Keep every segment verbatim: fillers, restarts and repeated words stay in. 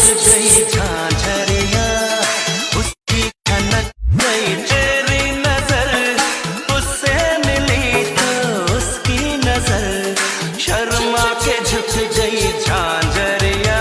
गई झांझरिया, उसकी खनक गई तेरी नजर, उससे मिली तो उसकी नजर, शर्मा के झुक गई झांझरिया।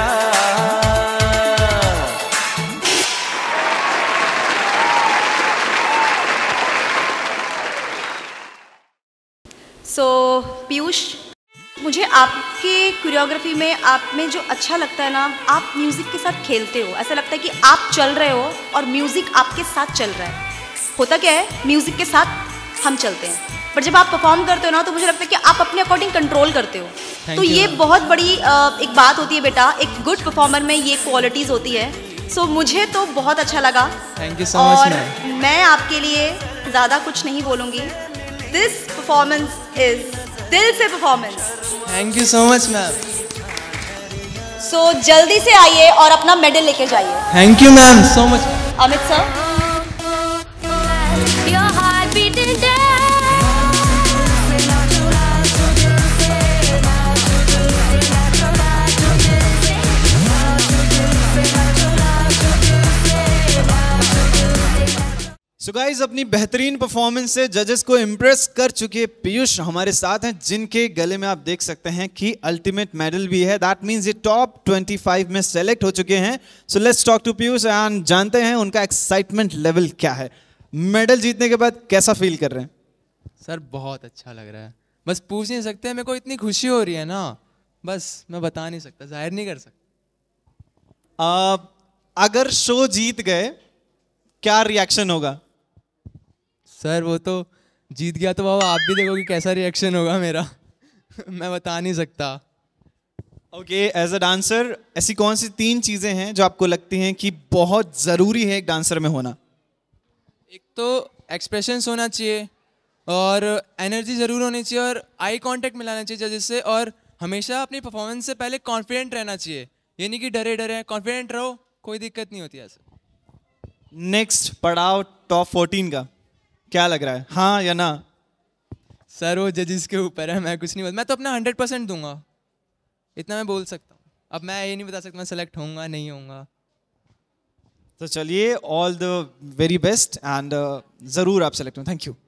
सो पीयूष, मुझे आपके कोरियोग्राफी में आप में जो अच्छा लगता है ना, आप म्यूज़िक के साथ खेलते हो। ऐसा लगता है कि आप चल रहे हो और म्यूज़िक आपके साथ चल रहा है। होता क्या है, म्यूज़िक के साथ हम चलते हैं, पर जब आप परफॉर्म करते हो ना तो मुझे लगता है कि आप अपने अकॉर्डिंग कंट्रोल करते हो। तो ये बहुत बड़ी एक बात होती है बेटा, एक गुड परफॉर्मर में ये क्वालिटीज़ होती है। सो so, मुझे तो बहुत अच्छा लगा। Thank you so much. और मैं आपके लिए ज़्यादा कुछ नहीं बोलूँगी। दिस परफॉर्मेंस इज दिल से performance. Thank you so much ma'am. So जल्दी से आइए और अपना मेडल लेके जाइए। Thank you ma'am so much. Amit sir. So so guys, अपनी बेहतरीन परफॉर्मेंस से जजेस को इम्प्रेस कर चुके पीयूष हमारे साथ हैं, जिनके गले में आप देख सकते हैं कि अल्टीमेट मेडल भी है। दैट मींस ये टॉप पच्चीस में सेलेक्ट हो चुके हैं। So let's talk to Piyush and जानते हैं उनका एक्साइटमेंट लेवल क्या है। मेडल जीतने के बाद कैसा फील कर रहे हैं? सर बहुत अच्छा लग रहा है, बस पूछ नहीं सकते। मेरे को इतनी खुशी हो रही है ना, बस मैं बता नहीं सकता, जाहिर नहीं कर सकता। uh, अगर शो जीत गए क्या रिएक्शन होगा? सर वो तो जीत गया तो बाबा आप भी देखोगे कैसा रिएक्शन होगा मेरा। मैं बता नहीं सकता। ओके, एज अ डांसर ऐसी कौन सी तीन चीजें हैं जो आपको लगती हैं कि बहुत जरूरी है एक डांसर में होना? एक तो एक्सप्रेशंस होना चाहिए, और एनर्जी ज़रूर होनी चाहिए, और आई कांटेक्ट मिलाना चाहिए जजेस से, और हमेशा अपनी परफॉर्मेंस से पहले कॉन्फिडेंट रहना चाहिए। ये नहीं कि डरे डरे, कॉन्फिडेंट रहो, कोई दिक्कत नहीं होती ऐसे। नेक्स्ट पड़ाव टॉप चौदह का क्या लग रहा है, हाँ या ना? सर वो जजेस के ऊपर है, मैं कुछ नहीं बोल, मैं तो अपना हंड्रेड परसेंट दूंगा, इतना मैं बोल सकता हूँ। अब मैं ये नहीं बता सकता मैं सेलेक्ट होऊंगा नहीं होऊंगा। तो चलिए, all the very best and ज़रूर आप सेलेक्ट हो। Thank you.